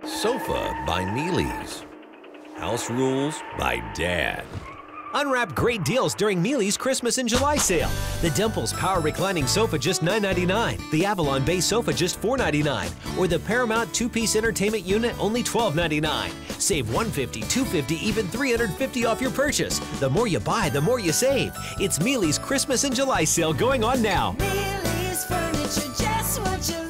Sofa by Mealy's. House rules by Dad. Unwrap great deals during Mealy's Christmas and July sale. The Dimples Power Reclining Sofa just $9.99. The Avalon Base Sofa just $4.99. Or the Paramount 2-piece entertainment unit only $12.99. Save $150, $250, even $350 off your purchase. The more you buy, the more you save. It's Mealy's Christmas and July sale going on now. Mealy's Furniture, just what you